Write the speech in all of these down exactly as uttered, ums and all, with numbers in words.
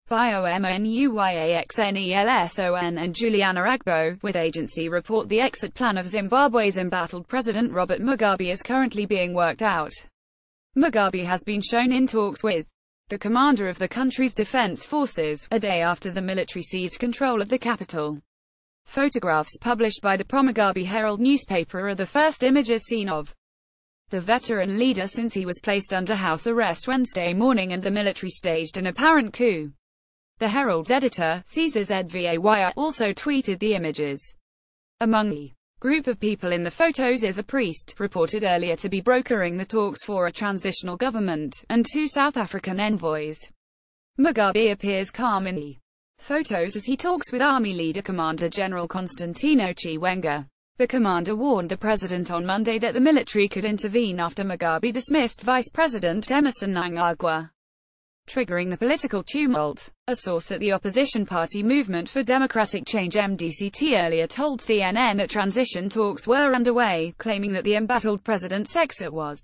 by OMONU, YAXNELSON and Juliana AGBO, with agency report the exit plan of Zimbabwe's embattled President Robert Mugabe is currently being worked out. Mugabe has been shown in talks with the commander of the country's defense forces, a day after the military seized control of the capital. Photographs published by the proMugabe Herald newspaper are the first images seen of the veteran leader since he was placed under house arrest Wednesday morning and the military staged an apparent coup. The Herald's editor, Caesar Zvayi, also tweeted the images. Among the group of people in the photos is a priest, reported earlier to be brokering the talks for a transitional government, and two South African envoys. Mugabe appears calm in the photos as he talks with army leader Commander General Constantino Chiwenga. The commander warned the president on Monday that the military could intervene after Mugabe dismissed Vice President Emmerson Mnangagwa, triggering the political tumult. A source at the opposition party Movement for Democratic Change M D C T earlier told C N N that transition talks were underway, claiming that the embattled president's exit was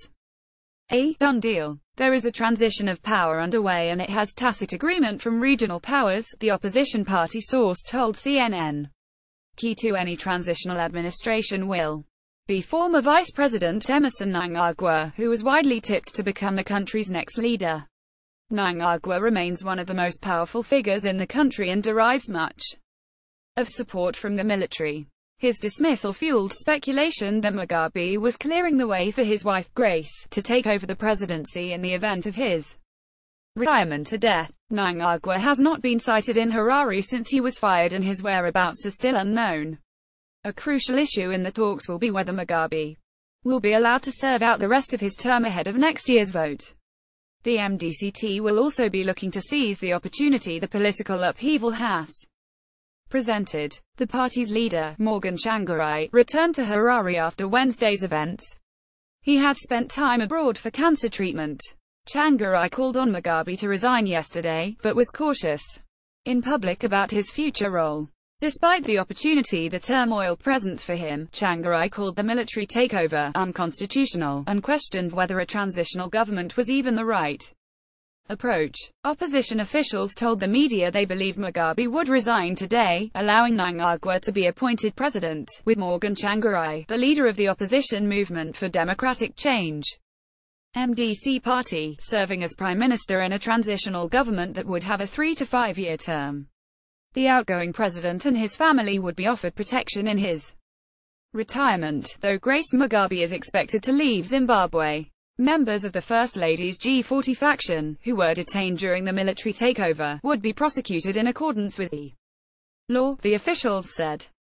a done deal. There is a transition of power underway and it has tacit agreement from regional powers, the opposition party source told C N N. Key to any transitional administration will be former Vice President Emmerson Mnangagwa, who was widely tipped to become the country's next leader. Mnangagwa remains one of the most powerful figures in the country and derives much of support from the military. His dismissal fueled speculation that Mugabe was clearing the way for his wife, Grace, to take over the presidency in the event of his retirement or death. Mnangagwa has not been sighted in Harare since he was fired and his whereabouts are still unknown. A crucial issue in the talks will be whether Mugabe will be allowed to serve out the rest of his term ahead of next year's vote. The M D C T will also be looking to seize the opportunity the political upheaval has presented. The party's leader, Morgan Tsvangirai, returned to Harare after Wednesday's events. He had spent time abroad for cancer treatment. Tsvangirai called on Mugabe to resign yesterday, but was cautious in public about his future role. Despite the opportunity the turmoil presents for him, Tsvangirai called the military takeover unconstitutional, and questioned whether a transitional government was even the right approach. Opposition officials told the media they believed Mugabe would resign today, allowing Mnangagwa to be appointed president, with Morgan Tsvangirai, the leader of the opposition Movement for Democratic Change M D C party, serving as prime minister in a transitional government that would have a three to five year term. The outgoing president and his family would be offered protection in his retirement, though Grace Mugabe is expected to leave Zimbabwe. Members of the First Lady's G forty faction, who were detained during the military takeover, would be prosecuted in accordance with the law, the officials said.